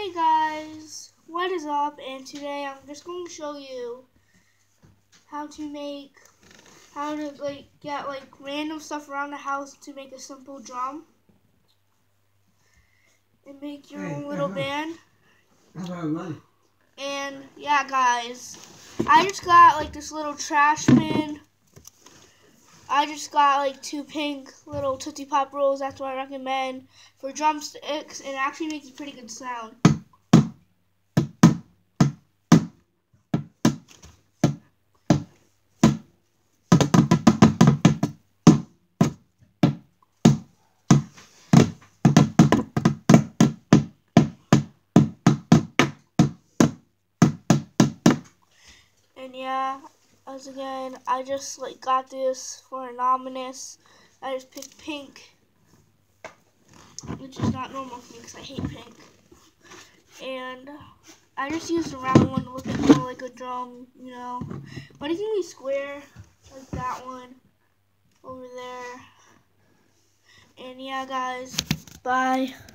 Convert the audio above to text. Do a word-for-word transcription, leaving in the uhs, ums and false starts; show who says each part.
Speaker 1: Hey guys, what is up? And today I'm just going to show you how to make, how to like get like random stuff around the house to make a simple drum and make your
Speaker 2: Hey,
Speaker 1: own little
Speaker 2: uh-huh.
Speaker 1: band.
Speaker 2: That's our money.
Speaker 1: And yeah, guys, I just got like this little trash bin. I just got like two pink little Tootsie Pop rolls. That's what I recommend for drumsticks, and it actually makes a pretty good sound. And yeah, as again, I just like got this for Anonymous. I just picked pink, which is not normal for me because I hate pink. And I just used a round one to look at more like a drum, you know. But it can be square, like that one over there. And yeah, guys, bye.